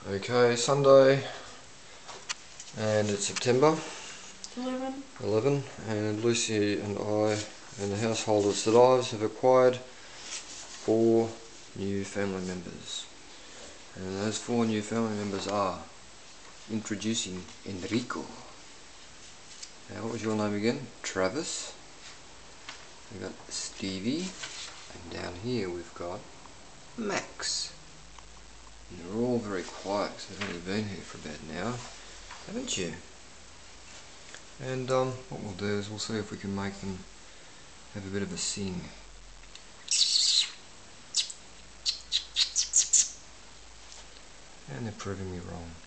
Okay, Sunday, and it's September 11, and Lucy and I and the household of Stevie have acquired 4 new family members. And those 4 new family members are introducing Enricho. Now, what was your name again? Travis. We've got Stevie, and down here we've got Max. And they're all very quiet because they've only been here for about an hour, haven't you? And what we'll do is we'll see if we can make them have a bit of a sing. And they're proving me wrong.